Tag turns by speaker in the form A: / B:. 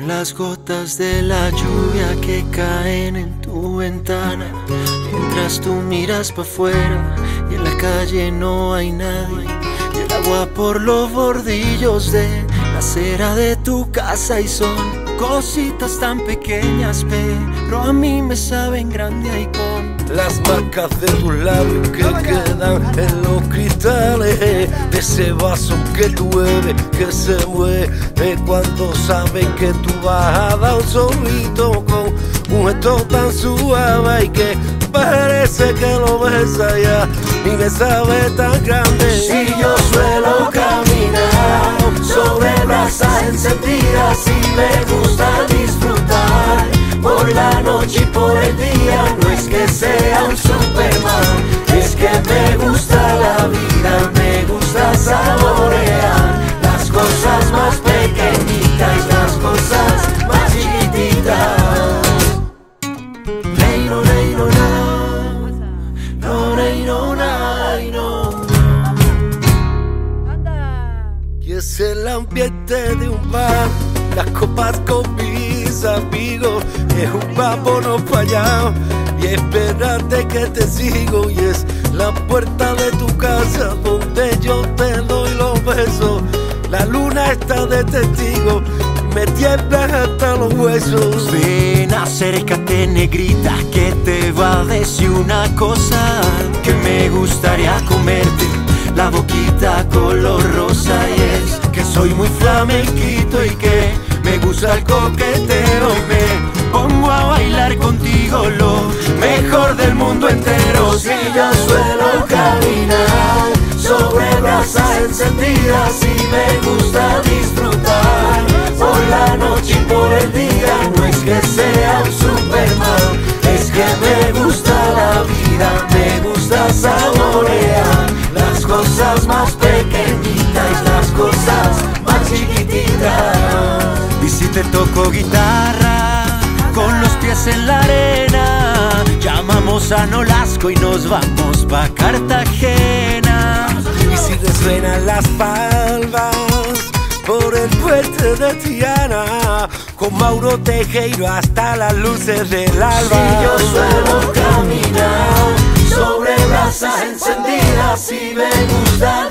A: las gotas de la lluvia que caen en tu ventana, mientras tú miras pa' afuera y en la calle no hay nadie, y el agua por los bordillos de la acera de tu casa, y son cositas tan pequeñas, pero a mí me saben grande. Ahí con
B: las marcas de tus labios que quedan en los cristales de ese vaso que tú bebes, que se mueve cuando sabes que tú vas a dar un sorbito con un gesto tan suave y que parece que lo besas ya y me sabe tan grande.
A: Si yo suelo caminar sobre brasas encendidas y me gusta disfrutar por la noche y por el día, no es que sea un Superman, es que me gusta la vida, me gusta saborear las cosas más pequeñitas, las cosas más chiquititas. Reino, reino, no, reino, no.
B: Y es el ambiente de un bar, las copas con mis amigos, es un vámonos para allá y espérate que te sigo, y es la puerta de tu casa donde yo te doy los besos. La luna está de testigo, me tiemblan hasta los huesos.
A: Ven, acércate, negrita, que te va a decir una cosa, que me gustaría comerte la boquita color rosa, y es que soy muy flamenquito y que me gusta el coqueteo, y me pongo a bailar contigo lo mejor del mundo entero. Si yo suelo caminar sobre brasas encendidas y me gusta disfrutar por la noche y por el día, no es que sea un Superman, es que me gusta la vida, me gusta saborear las cosas más pequeñitas, las cosas más chiquititas. Y si te toco guitarra con los pies en la arena, llamamos a Nolasco y nos vamos pa' Cartagena.
B: Y si resuenan las palmas por el puente de Triana, con Mauro Tejero hasta las luces del alba.
A: Si yo suelo caminar sobre brasas encendidas y me gusta